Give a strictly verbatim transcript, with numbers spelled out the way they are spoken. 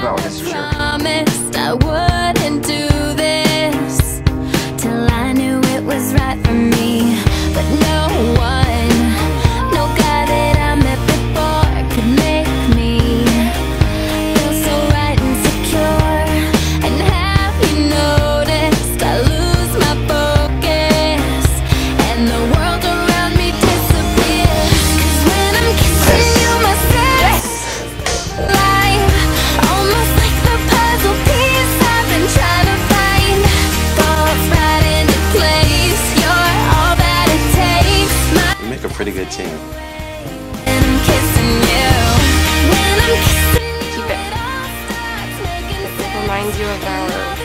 about this for sure. Promised I wouldn't do this till I knew it was right for me, but no one, no guy that I met before could make me feel so right and secure. And have you noticed I lose my focus and the world around me disappears? 'Cause when I'm kissing you, my sex life almost like the puzzle piece I've been trying to find falls right into place. You're all that it takes. My We make a pretty good team. when I'm kissing you, when I'm kissing you, Keep it. it all starts making sense. Reminds you of our